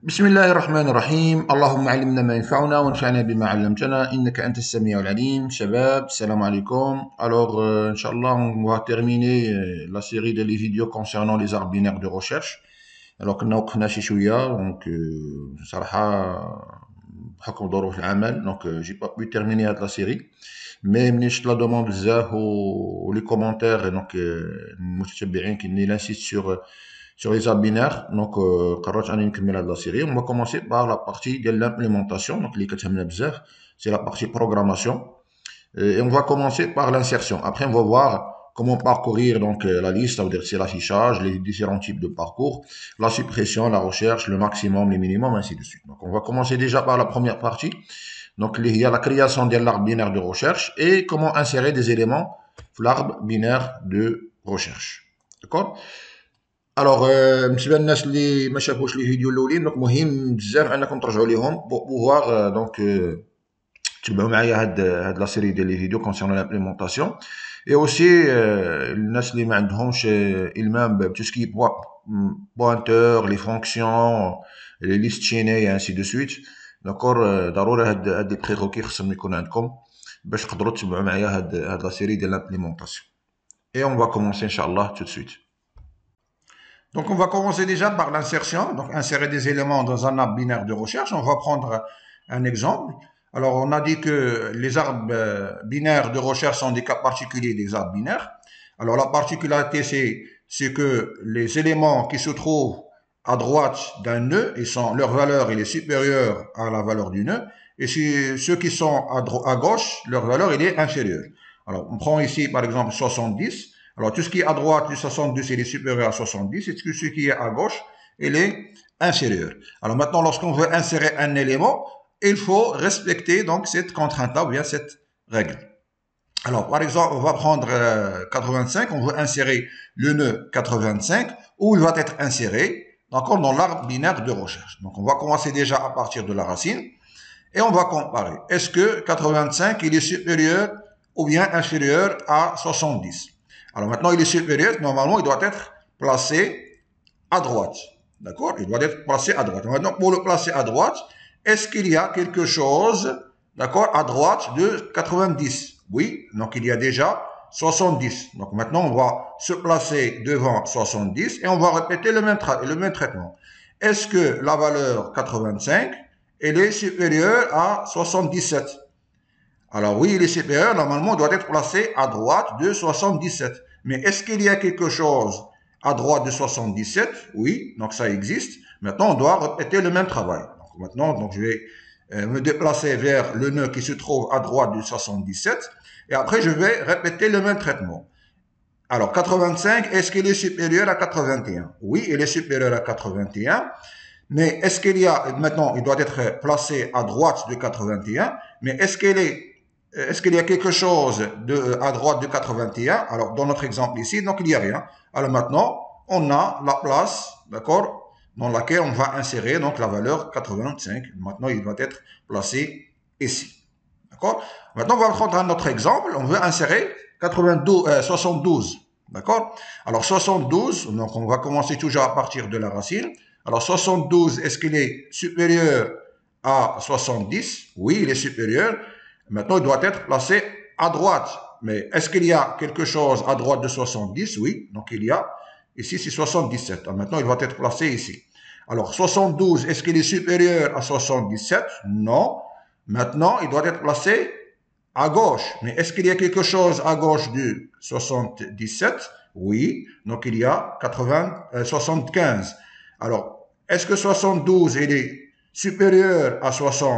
بسم الله الرحمن الرحيم. اللهم علمنا ما ينفعنا وانفعنا بما علمتنا إنك أنت السميع العليم. شباب السلام عليكم. Alors Inch'Allah, on va terminer la série de les vidéos concernant les arbres binaires de recherche. Alors كنا وقفنا شي شوية donc صراحة بحكم ظروف العمل donc j'ai pas pu terminer هاد la série. Mais ملي شفت لا دوموند بزاف و لي كومونتير donc المتتبعين كاين insiste sur les arbres binaires, donc قررت انني نكمل هاد لا série. On va commencer par la partie de l'implémentation, donc اللي كتهمنا بزاف c'est la partie programmation, et on va commencer par l'insertion. Après on va voir comment parcourir donc la liste, ça veut dire c'est l'affichage, les différents types de parcours, la suppression, la recherche, le maximum, les minimums, ainsi de suite. Donc on va commencer déjà par la première partie, donc il y a la création de l'arbre binaire de recherche et comment insérer des éléments dans l'arbre binaire de recherche. D'accord? Alors, بالنسبه للناس اللي ما شافوش لي فيديو الاولين دونك مهم بزاف انكم ترجعوا ليهم بور بوفوار دونك تبعوا معايا هاد لا سيري ديال لي فيديو كونسيرنون لامبليمونطاسيون اي اوسي الناس اللي ما عندهمش المام بتو سكي بوانتور لي فونكسيون لي ليست شيني انسي دو سويت داكور ضروري هاد لي بريروكي خصهم يكون عندكم باش تقدروا تبعوا معايا هاد لا سيري ديال لامبليمونطاسيون. اي اون فا كومونسي ان شاء الله tout de suite. Donc, on va commencer déjà par l'insertion, donc insérer des éléments dans un arbre binaire de recherche. On va prendre un exemple. Alors, on a dit que les arbres binaires de recherche sont des cas particuliers des arbres binaires. Alors, la particularité, c'est que les éléments qui se trouvent à droite d'un nœud, leur valeur est supérieure à la valeur du nœud, et ceux qui sont à gauche, leur valeur est inférieure. Alors, on prend ici, par exemple, 70. Alors, tout ce qui est à droite du 72, il est supérieur à 70, et tout ce qui est à gauche, il est inférieur. Alors maintenant, lorsqu'on veut insérer un élément, il faut respecter donc cette contrainte-là, ou bien cette règle. Alors, par exemple, on va prendre 85, on veut insérer le nœud 85, où il va être inséré, d'accord, dans l'arbre binaire de recherche. Donc, on va commencer déjà à partir de la racine, et on va comparer. Est-ce que 85, il est supérieur ou bien inférieur à 70? Alors maintenant, il est supérieur, normalement, il doit être placé à droite. D'accord? Il doit être placé à droite. Maintenant, pour le placer à droite, est-ce qu'il y a quelque chose, d'accord, à droite de 90? Oui, donc il y a déjà 70. Donc maintenant, on va se placer devant 70 et on va répéter le même traitement. Est-ce que la valeur 85, elle est supérieure à 77? Alors oui, il est supérieur, normalement, il doit être placé à droite de 77. Mais est-ce qu'il y a quelque chose à droite de 77? Oui, donc ça existe. Maintenant, on doit répéter le même travail. Donc maintenant, je vais me déplacer vers le nœud qui se trouve à droite de 77. Et après, je vais répéter le même traitement. Alors, 85, est-ce qu'il est supérieur à 81? Oui, il est supérieur à 81. Mais est-ce qu'il y a, maintenant, il doit être placé à droite de 81. Mais est-ce qu'il y a quelque chose à droite de 81? Alors, dans notre exemple ici, donc il n'y a rien. Alors maintenant, on a la place, d'accord, dans laquelle on va insérer donc la valeur 85. Maintenant, il doit être placé ici. D'accord? Maintenant, on va prendre un autre exemple. On veut insérer 72. D'accord? Alors, 72, donc on va commencer toujours à partir de la racine. Alors, 72, est-ce qu'il est supérieur à 70? Oui, il est supérieur. Maintenant, il doit être placé à droite. Mais est-ce qu'il y a quelque chose à droite de 70? Oui. Donc, il y a. Ici, c'est 77. Alors, maintenant, il doit être placé ici. Alors, 72, est-ce qu'il est supérieur à 77? Non. Maintenant, il doit être placé à gauche. Mais est-ce qu'il y a quelque chose à gauche du 77? Oui. Donc, il y a 75. Alors, est-ce que 72, il est supérieur à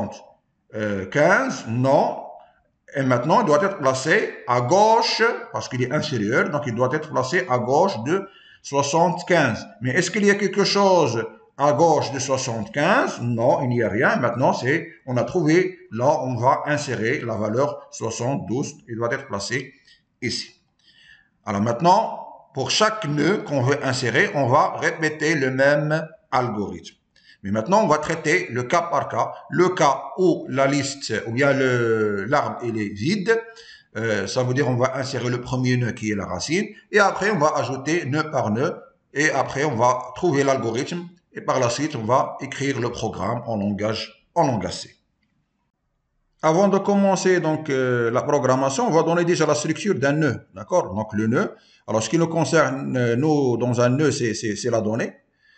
75? Non. Et maintenant, il doit être placé à gauche, parce qu'il est inférieur, donc il doit être placé à gauche de 75. Mais est-ce qu'il y a quelque chose à gauche de 75? Non, il n'y a rien. Maintenant, on a trouvé, là, on va insérer la valeur 72. Il doit être placé ici. Alors maintenant, pour chaque nœud qu'on veut insérer, on va répéter le même algorithme. Mais maintenant, on va traiter le cas par cas. Le cas où la liste, ou bien l'arbre, il est vide, ça veut dire on va insérer le premier nœud qui est la racine, et après on va ajouter nœud par nœud, et après on va trouver l'algorithme et par la suite, on va écrire le programme en langage C. Avant de commencer donc la programmation, on va donner déjà la structure d'un nœud, d'accord? Donc le nœud, alors ce qui nous concerne, nous, dans un nœud, c'est la donnée.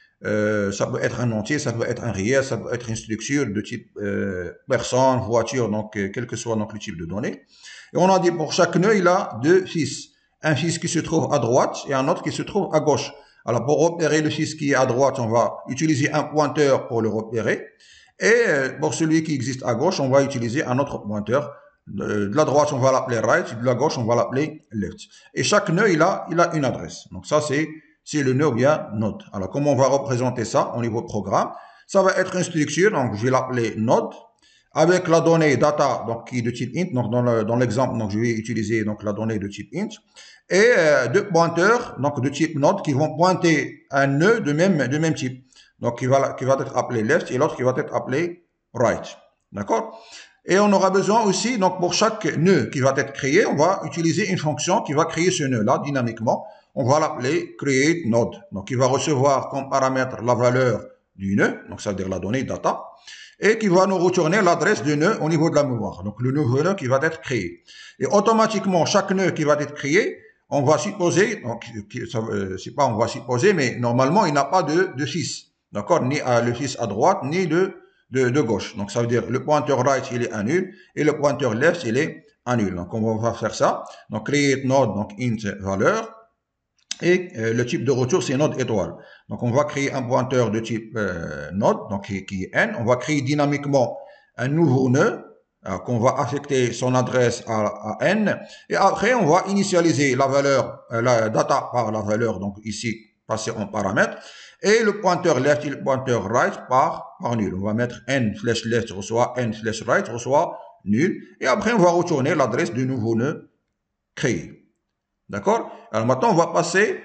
Ça peut être un entier, ça peut être un réel, ça peut être une structure de type personne, voiture, donc quel que soit donc, le type de données. Et on a dit pour chaque nœud, il a deux fils. Un fils qui se trouve à droite et un autre qui se trouve à gauche. Alors pour repérer le fils qui est à droite, on va utiliser un pointeur pour le repérer. Et pour celui qui existe à gauche, on va utiliser un autre pointeur. De la droite, on va l'appeler right, de la gauche, on va l'appeler left. Et chaque nœud, il a une adresse. Donc ça, c'est le nœud ou bien node. Alors, comment on va représenter ça au niveau programme? Ça va être une structure, donc je vais l'appeler node, avec la donnée data, donc qui est de type int. Donc dans l'exemple, donc je vais utiliser donc la donnée de type int, et deux pointeurs, donc de type node, qui vont pointer un nœud de même type. Donc qui va être appelé left et l'autre qui va être appelé right. D'accord? Et on aura besoin aussi, donc pour chaque nœud qui va être créé, on va utiliser une fonction qui va créer ce nœud-là dynamiquement. On va l'appeler create node. Donc il va recevoir comme paramètre la valeur du nœud, donc ça veut dire la donnée data, et qui va nous retourner l'adresse du nœud au niveau de la mémoire. Donc le nouveau nœud qui va être créé. Et automatiquement, chaque nœud qui va être créé, on va supposer, donc c'est pas on va supposer, mais normalement il n'a pas de fils. D'accord? Ni le fils à droite, ni de gauche. Donc ça veut dire le pointeur right il est un nul et le pointeur left il est un nul. Donc on va faire ça. Donc create node, donc int valeur. Et le type de retour, c'est node étoile. Donc, on va créer un pointeur de type node, donc qui est n. On va créer dynamiquement un nouveau nœud qu'on va affecter son adresse à n. Et après, on va initialiser la valeur, la data par la valeur, donc ici, passée en paramètre. Et le pointeur left et le pointeur right par nul. On va mettre n flèche left reçoit n flèche right reçoit nul. Et après, on va retourner l'adresse du nouveau nœud créé. D'accord? Alors maintenant, on va passer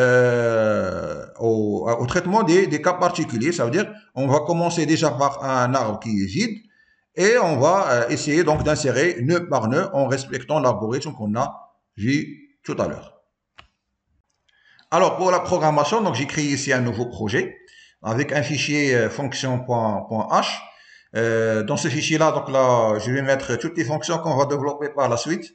au traitement des cas particuliers. Ça veut dire, on va commencer déjà par un arbre qui est vide et on va essayer donc d'insérer nœud par nœud en respectant l'algorithme qu'on a vu tout à l'heure. Alors, pour la programmation, donc j'ai créé ici un nouveau projet avec un fichier fonction.h. Dans ce fichier-là, donc là, je vais mettre toutes les fonctions qu'on va développer par la suite.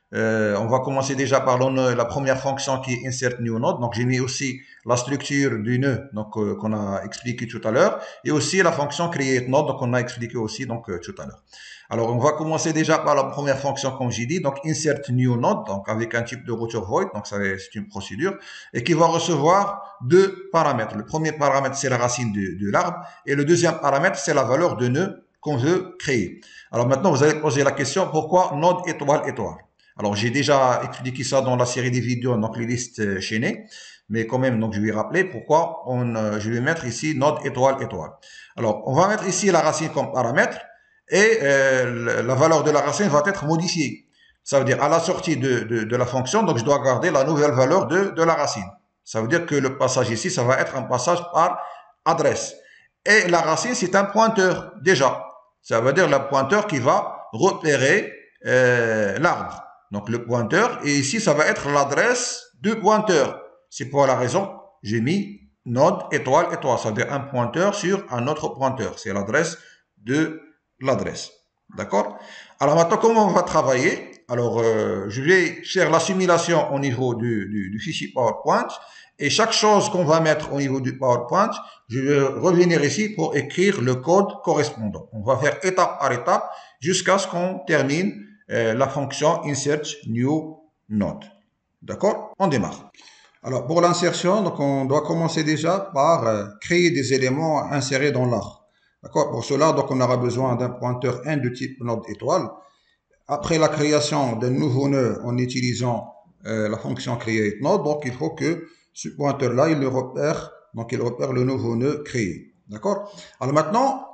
On va commencer déjà par la première fonction qui est insert new node. Donc j'ai mis aussi la structure du nœud donc qu'on a expliqué tout à l'heure et aussi la fonction create node donc on a expliqué aussi donc tout à l'heure. Alors on va commencer déjà par la première fonction comme j'ai dit donc insert new node donc avec un type de retour void donc c'est une procédure et qui va recevoir deux paramètres. Le premier paramètre c'est la racine de l'arbre et le deuxième paramètre c'est la valeur de nœud qu'on veut créer. Alors maintenant vous allez poser la question pourquoi node étoile étoile. Alors, j'ai déjà expliqué ça dans la série des vidéos, donc les listes chaînées. Mais quand même, donc je vais rappeler pourquoi je vais mettre ici node étoile étoile. Alors, on va mettre ici la racine comme paramètre et la valeur de la racine va être modifiée. Ça veut dire à la sortie de la fonction, donc je dois garder la nouvelle valeur de la racine. Ça veut dire que le passage ici, ça va être un passage par adresse. Et la racine, c'est un pointeur déjà. Ça veut dire le pointeur qui va repérer l'arbre. Donc le pointeur, et ici ça va être l'adresse du pointeur. C'est pour la raison, j'ai mis node étoile étoile, c'est-à-dire un pointeur sur un autre pointeur. C'est l'adresse de l'adresse. D'accord? Alors maintenant, comment on va travailler? Alors, je vais faire la simulation au niveau du fichier PowerPoint. Et chaque chose qu'on va mettre au niveau du PowerPoint, je vais revenir ici pour écrire le code correspondant. On va faire étape par étape jusqu'à ce qu'on termine la fonction insert new node. D'accord? On démarre. Alors, pour l'insertion, donc on doit commencer déjà par créer des éléments insérés dans l'arbre. D'accord? Pour cela, donc on aura besoin d'un pointeur n de type node étoile. Après la création d'un nouveau nœud en utilisant la fonction create node, donc il faut que ce pointeur-là, il repère le nouveau nœud créé. D'accord? Alors maintenant,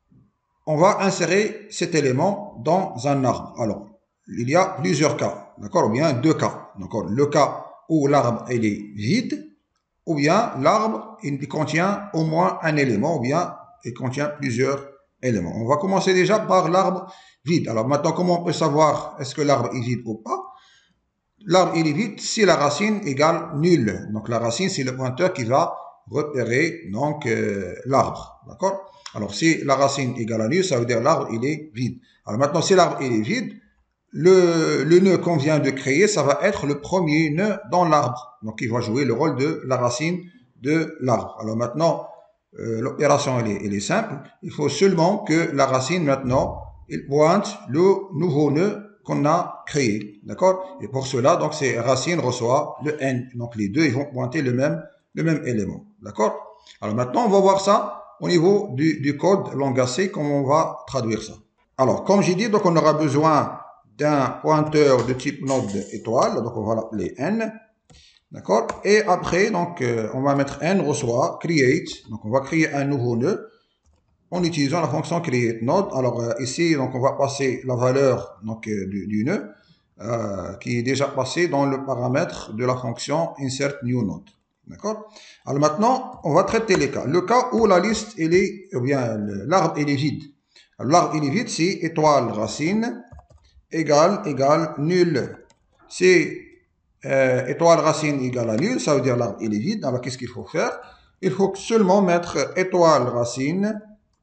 on va insérer cet élément dans un arbre. Alors, il y a plusieurs cas, d'accord, ou bien deux cas. D'accord, le cas où l'arbre il est vide, ou bien l'arbre il contient au moins un élément, ou bien il contient plusieurs éléments. On va commencer déjà par l'arbre vide. Alors maintenant, comment on peut savoir est-ce que l'arbre est vide ou pas? L'arbre il est vide si la racine égale nul. Donc la racine c'est le pointeur qui va repérer donc l'arbre. D'accord? Alors, si la racine égale à nul, ça veut dire l'arbre, il est vide. Alors maintenant, si l'arbre, il est vide, le nœud qu'on vient de créer, ça va être le premier nœud dans l'arbre. Donc, il va jouer le rôle de la racine de l'arbre. Alors maintenant, l'opération, elle est simple. Il faut seulement que la racine, maintenant, il pointe le nouveau nœud qu'on a créé. D'accord? Et pour cela, donc, c'est racine reçoit le n. Donc, les deux, ils vont pointer le même élément. D'accord? Alors maintenant, on va voir ça au niveau du code langage C, comment on va traduire ça. Alors, comme j'ai dit, donc, on aura besoin d'un pointeur de type node étoile. Donc, on va l'appeler n. D'accord? Et après, donc, on va mettre n reçoit create. Donc, on va créer un nouveau nœud en utilisant la fonction create node. Alors, ici, donc, on va passer la valeur donc, du nœud qui est déjà passé dans le paramètre de la fonction insert new node. D'accord? Alors maintenant, on va traiter les cas. Le cas où la liste, elle est, ou bien l'arbre, il est vide. L'arbre, il est vide, c'est étoile racine égale nul. Si étoile racine égale à nul, ça veut dire l'arbre, il est vide. Alors, qu'est-ce qu'il faut faire? Il faut seulement mettre étoile racine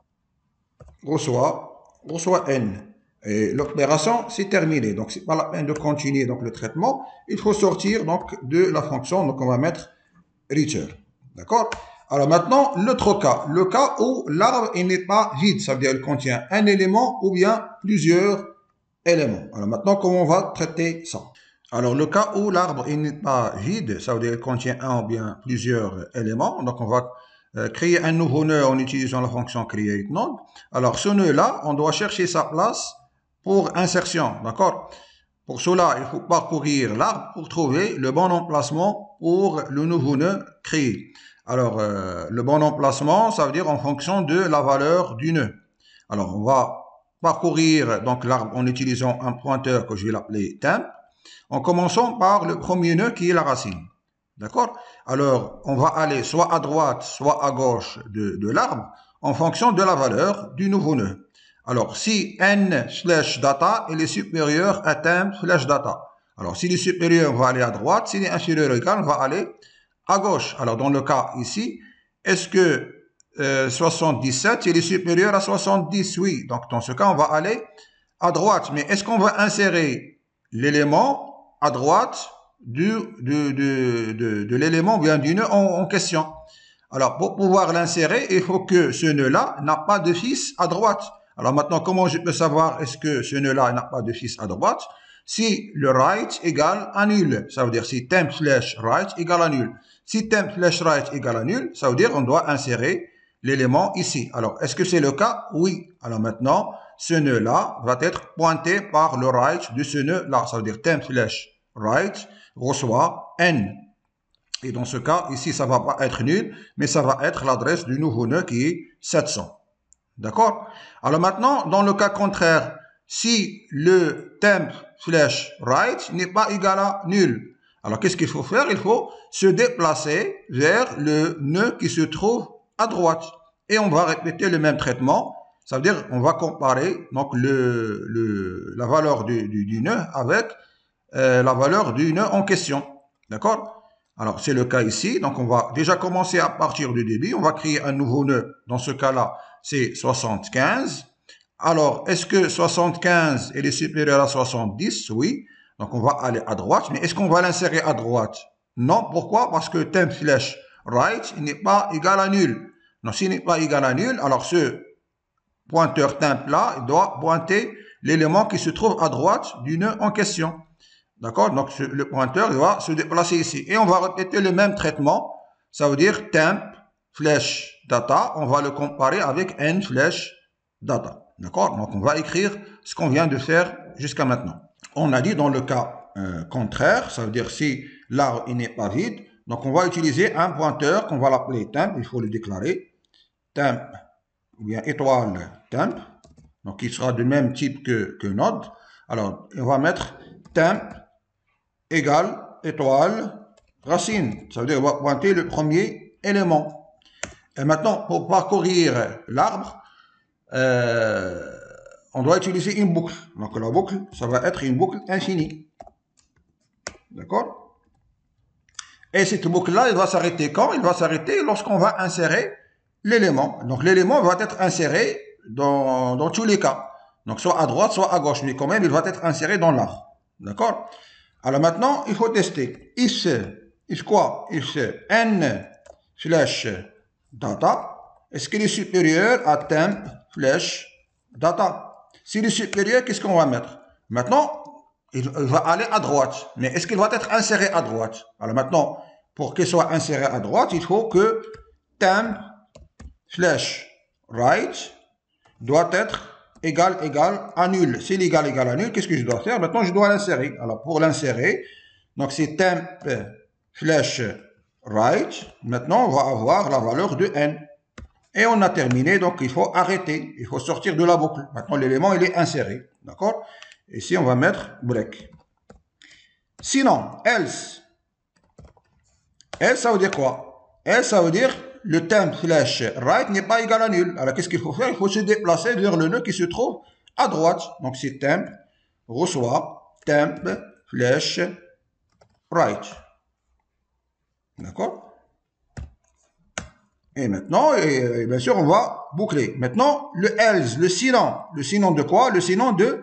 reçoit n. Et l'opération, c'est terminé. Donc, c'est pas la peine de continuer donc, le traitement. Il faut sortir donc, de la fonction. Donc, on va mettre return. D'accord? Alors maintenant, l'autre cas. Le cas où l'arbre n'est pas vide. Ça veut dire qu'il contient un élément ou bien plusieurs éléments. Alors maintenant, comment on va traiter ça? Alors, le cas où l'arbre n'est pas vide, ça veut dire qu'il contient un ou bien plusieurs éléments. Donc, on va créer un nouveau nœud en utilisant la fonction create node. Alors, ce nœud-là, on doit chercher sa place pour insertion. D'accord? Pour cela, il faut parcourir l'arbre pour trouver le bon emplacement pour le nouveau nœud créé. Alors, le bon emplacement, ça veut dire en fonction de la valeur du nœud. Alors, on va parcourir donc l'arbre en utilisant un pointeur que je vais l'appeler temp, en commençant par le premier nœud qui est la racine. D'accord? Alors, on va aller soit à droite, soit à gauche de l'arbre en fonction de la valeur du nouveau nœud. Alors, si n/data est supérieur à temp/data. Alors, s'il est supérieur, on va aller à droite. S'il est inférieur ou égal, on va aller à gauche. Alors, dans le cas ici, est-ce que 77, il est supérieur à 70? Oui. Donc, dans ce cas, on va aller à droite. Mais est-ce qu'on va insérer l'élément à droite de l'élément bien du nœud en question? Alors, pour pouvoir l'insérer, il faut que ce nœud-là n'a pas de fils à droite. Alors maintenant, comment je peux savoir est-ce que ce nœud-là n'a pas de fils à droite? Si le right égale à nul, ça veut dire si temp/right égale à nul. Si temp/right égale à nul, ça veut dire qu'on doit insérer l'élément ici. Alors, est-ce que c'est le cas? Oui. Alors maintenant, ce nœud-là va être pointé par le right de ce nœud-là. Ça veut dire temp/right reçoit n. Et dans ce cas, ici, ça ne va pas être nul, mais ça va être l'adresse du nouveau nœud qui est 700. D'accord? Alors maintenant, dans le cas contraire, si le temp/right n'est pas égal à nul, alors qu'est-ce qu'il faut faire? Il faut se déplacer vers le nœud qui se trouve à droite. Et on va répéter le même traitement. Ça veut dire on va comparer donc la valeur du nœud avec la valeur du nœud en question. D'accord? Alors, c'est le cas ici. Donc, on va déjà commencer à partir du début. On va créer un nouveau nœud. Dans ce cas-là, c'est 75. Alors, est-ce que 75 est supérieur à 70? Oui. Donc, on va aller à droite. Mais est-ce qu'on va l'insérer à droite? Non. Pourquoi? Parce que temp/right n'est pas égal à nul. Donc, s'il n'est pas égal à nul, alors ce pointeur temp-là, il doit pointer l'élément qui se trouve à droite du nœud en question. D'accord? Donc, le pointeur va se déplacer ici. Et on va répéter le même traitement. Ça veut dire temp/data. On va le comparer avec n/data. D'accord? Donc, on va écrire ce qu'on vient de faire jusqu'à maintenant. On a dit dans le cas contraire, ça veut dire si l'arbre n'est pas vide. Donc, on va utiliser un pointeur qu'on va l'appeler temp. Il faut le déclarer. Temp, ou bien étoile temp. Donc, il sera du même type que node. Alors, on va mettre temp égale étoile racine. Ça veut dire qu'on va pointer le premier élément. Et maintenant, pour parcourir l'arbre, on doit utiliser une boucle. Donc la boucle, ça va être une boucle infinie. D'accord? Et cette boucle-là, elle va s'arrêter quand? Elle va s'arrêter lorsqu'on va insérer l'élément. Donc l'élément va être inséré dans tous les cas. Donc soit à droite, soit à gauche. Mais quand même, il va être inséré dans l'arbre. D'accord? Alors maintenant, il faut tester. If quoi? If n slash data, est-ce qu'il est supérieur à temp slash data? S'il est supérieur, qu'est-ce qu'on va mettre? Maintenant, il va aller à droite. Mais est-ce qu'il va être inséré à droite? Alors maintenant, pour qu'il soit inséré à droite, il faut que temp slash right doit être égal à nul. S'il est égal à nul, qu'est-ce que je dois faire? Maintenant, je dois l'insérer. Alors, pour l'insérer, donc c'est temp slash right. Maintenant, on va avoir la valeur de n. Et on a terminé, donc il faut arrêter. Il faut sortir de la boucle. Maintenant, l'élément, il est inséré. D'accord? Ici, on va mettre break. Sinon, else. Else, ça veut dire quoi? Else, ça veut dire le temp slash right n'est pas égal à nul. Alors, qu'est-ce qu'il faut faire? Il faut se déplacer vers le nœud qui se trouve à droite. Donc, c'est temp reçoit temp slash right. D'accord? Et maintenant, et bien sûr, on va boucler. Maintenant, le else, le sinon de quoi? Le sinon de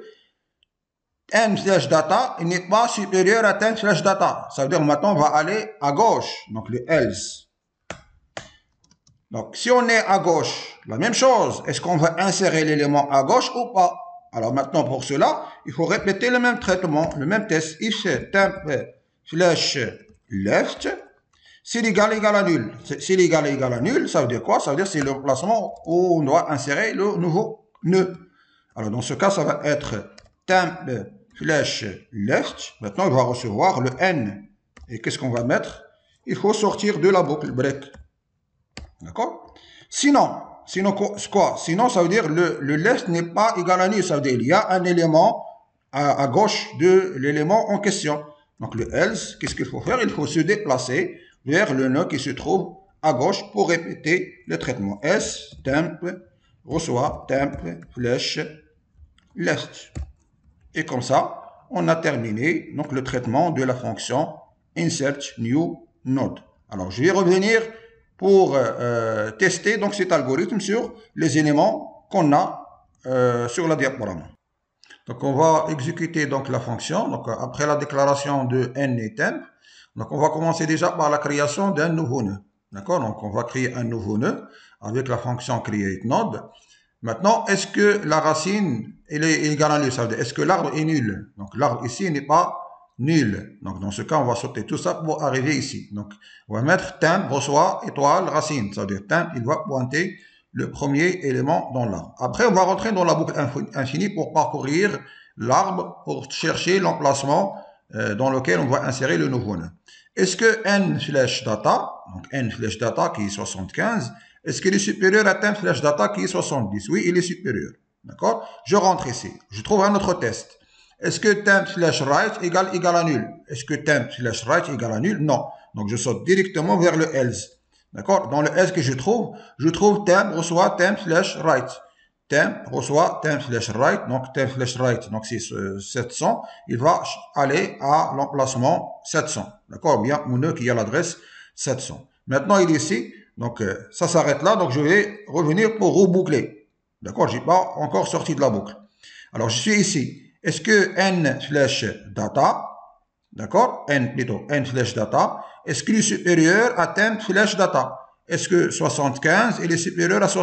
n slash data, il n'est pas supérieur à temp slash data. Ça veut dire maintenant, on va aller à gauche. Donc, le else. Donc, si on est à gauche, la même chose. Est-ce qu'on va insérer l'élément à gauche ou pas? Alors maintenant, pour cela, il faut répéter le même traitement, le même test. If temp slash left, s'il est égal à nul. S'il est égal à nul, ça veut dire quoi? Ça veut dire c'est l'emplacement où on doit insérer le nouveau nœud. Alors dans ce cas, ça va être temp slash left. Maintenant, il va recevoir le n. Et qu'est-ce qu'on va mettre? Il faut sortir de la boucle break. D'accord? Sinon quoi? Sinon, ça veut dire le left n'est pas égal à nul. Ça veut dire il y a un élément à gauche de l'élément en question. Donc le else, qu'est-ce qu'il faut faire? Il faut se déplacer vers le nœud qui se trouve à gauche pour répéter le traitement. S, temp, reçoit, temp, flèche, left. Et comme ça, on a terminé donc le traitement de la fonction insert new node. Alors, je vais revenir pour tester donc cet algorithme sur les éléments qu'on a sur la diaporama. Donc, on va exécuter donc la fonction. Donc, après la déclaration de n et temp, donc on va commencer déjà par la création d'un nouveau nœud. D'accord? Donc, on va créer un nouveau nœud avec la fonction createNode. Maintenant, est-ce que la racine elle est égale à nul? Ça veut dire, est-ce que l'arbre est nul? Donc, l'arbre ici n'est pas nul. Donc, dans ce cas, on va sauter tout ça pour arriver ici. Donc, on va mettre temp reçoit étoile racine. Ça veut dire temp, il va pointer le premier élément dans l'arbre. Après, on va rentrer dans la boucle infinie pour parcourir l'arbre pour chercher l'emplacement dans lequel on va insérer le nouveau nœud. Est-ce que n slash data, donc n slash data qui est 75, est-ce qu'il est supérieur à temp slash data qui est 70? Oui, il est supérieur. D'accord? Je rentre ici. Je trouve un autre test. Est-ce que temp slash right égale à nul? Est-ce que temp slash right égale à nul? Non. Donc, je saute directement vers le else. D'accord? Dans le else que je trouve temp reçoit temp slash right. Temp reçoit temp slash right. Donc, temp slash right, donc c'est 700. Il va aller à l'emplacement 700. D'accord? Bien, mon nœud qui a l'adresse 700. Maintenant, il est ici. Donc, ça s'arrête là. Donc, je vais revenir pour reboucler. D'accord? Je n'ai pas encore sorti de la boucle. Alors, je suis ici. Est-ce que n slash data, d'accord? N slash data, est-ce qu'il est supérieur à temp slash data? Est-ce que 75 il est supérieur à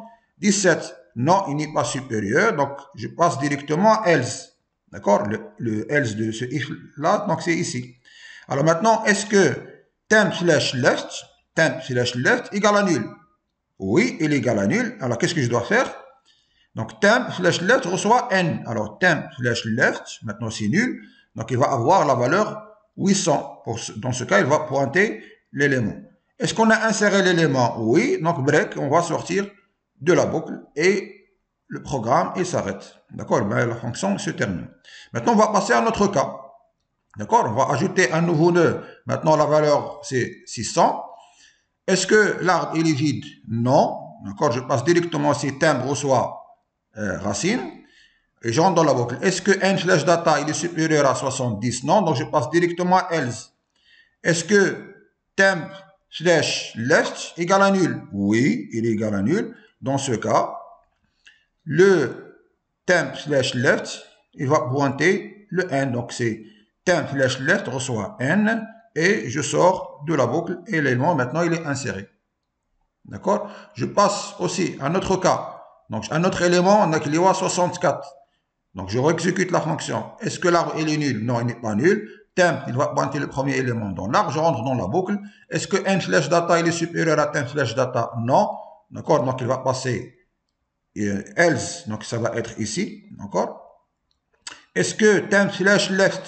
77? Non, il n'est pas supérieur. Donc, je passe directement à else. D'accord? Le else de ce if là, donc c'est ici. Alors maintenant, est-ce que temp slash left égale à nul? Oui, il est égal à nul. Alors, qu'est-ce que je dois faire? Donc, temp slash left reçoit n. Alors, temp slash left, maintenant c'est nul. Donc, il va avoir la valeur 800. Dans ce cas, il va pointer l'élément. Est-ce qu'on a inséré l'élément? Oui. Donc, break, on va sortir de la boucle et le programme, il s'arrête. D'accord? Ben, la fonction se termine. Maintenant, on va passer à notre cas. D'accord? On va ajouter un nouveau nœud. Maintenant, la valeur, c'est 600. Est-ce que l'arbre, il est vide? Non. D'accord? Je passe directement si temp reçoit racine. Et je rentre dans la boucle. Est-ce que n slash data, il est supérieur à 70? Non. Donc, je passe directement à else. Est-ce que temp slash left égale à nul. Oui, il est égal à nul. Dans ce cas, le temp slash left, il va pointer le n. Donc, c'est temp slash left reçoit n et je sors de la boucle et l'élément maintenant il est inséré. D'accord? Je passe aussi à un autre cas. Donc, un autre élément, on a qu'il y a 64. Donc, je réexécute la fonction. Est-ce que l'arbre il est nul? Non, il n'est pas nul. Temp, il va pointer le premier élément dans l'arbre. Je rentre dans la boucle. Est-ce que n slash data il est supérieur à temp slash data? Non. D'accord? Donc, il va passer else. Donc, ça va être ici. D'accord? Est-ce que temp slash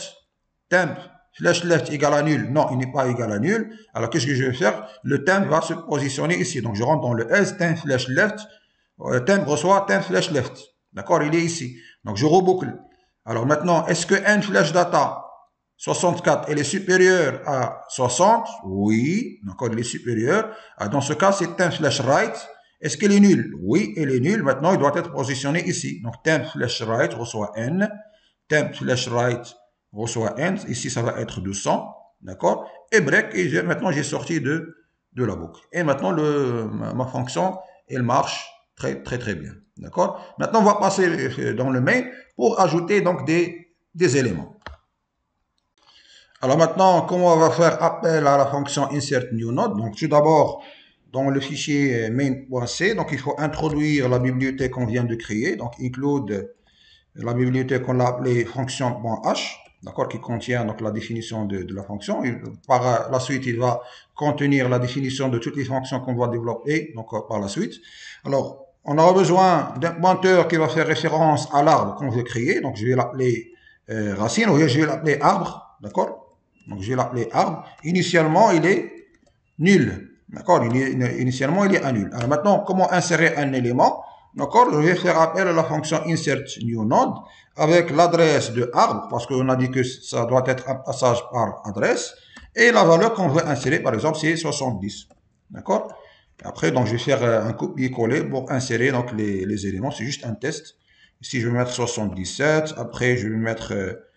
left égale à nul? Non, il n'est pas égal à nul. Alors, qu'est-ce que je vais faire? Le temp va se positionner ici. Donc, je rentre dans le else, temp slash left. Temp reçoit temp slash left. D'accord? Il est ici. Donc, je reboucle. Alors, maintenant, est-ce que n slash data 64, elle est supérieure à 60? Oui. D'accord? Il est supérieur. Dans ce cas, c'est temp slash right. Est-ce qu'elle est nulle? Oui, elle est nulle. Maintenant, il doit être positionné ici. Donc, temp slash right reçoit n. Temp slash right reçoit n. Ici, ça va être 200. D'accord? Et break. Et maintenant, j'ai sorti de la boucle. Et maintenant, ma fonction, elle marche très bien. D'accord? Maintenant, on va passer dans le main pour ajouter donc des éléments. Alors maintenant, comment on va faire appel à la fonction insert new node? Donc, tout d'abord, dans le fichier main.c, donc il faut introduire la bibliothèque qu'on vient de créer. Donc, include la bibliothèque qu'on a appelée fonction.h, d'accord, qui contient donc la définition de la fonction. Par la suite, il va contenir la définition de toutes les fonctions qu'on va développer, donc par la suite. Alors, on aura besoin d'un pointeur qui va faire référence à l'arbre qu'on veut créer. Donc, je vais l'appeler racine, ou je vais l'appeler arbre, d'accord? Donc, je vais l'appeler arbre. Initialement, il est nul. D'accord? Initialement, il est à nul. Alors maintenant, comment insérer un élément? D'accord? Je vais faire appel à la fonction insert new node avec l'adresse de arbre, parce qu'on a dit que ça doit être un passage par adresse. Et la valeur qu'on veut insérer, par exemple, c'est 70. D'accord? Après, donc, je vais faire un copier-coller pour insérer donc, les éléments. C'est juste un test. Ici, je vais mettre 77. Après, je vais mettre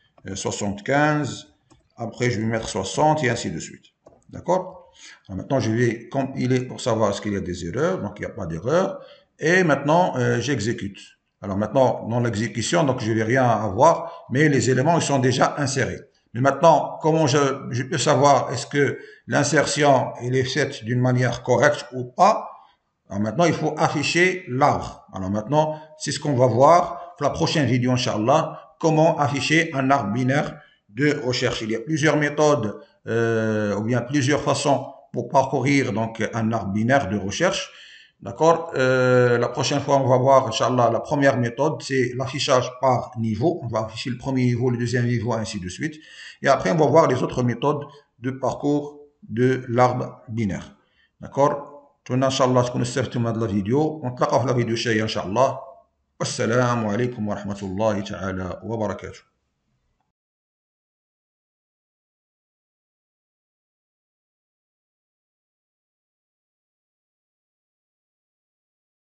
75. Après, je vais mettre 60 et ainsi de suite. D'accord? Maintenant, je vais compiler pour savoir est-ce qu'il y a des erreurs. Donc, il n'y a pas d'erreur. Et maintenant, j'exécute. Alors maintenant, dans l'exécution, donc je ne vais rien avoir, mais les éléments ils sont déjà insérés. Mais maintenant, comment je peux savoir est-ce que l'insertion est faite d'une manière correcte ou pas? Alors maintenant, il faut afficher l'arbre. Alors maintenant, c'est ce qu'on va voir pour la prochaine vidéo, Inch'Allah, comment afficher un arbre binaire de recherche. Il y a plusieurs méthodes ou bien plusieurs façons pour parcourir donc un arbre binaire de recherche. D'accord? La prochaine fois, on va voir, Inch'Allah, la première méthode, c'est l'affichage par niveau. On va afficher le premier niveau, le deuxième niveau, ainsi de suite. Et après, on va voir les autres méthodes de parcours de l'arbre binaire. D'accord? أتمنى إن شاء الله تكونوا استفدتم من هذه الفيديو ونتلاقاو في الفيديو الجاي إن شاء الله والسلام عليكم ورحمة الله تعالى وبركاته.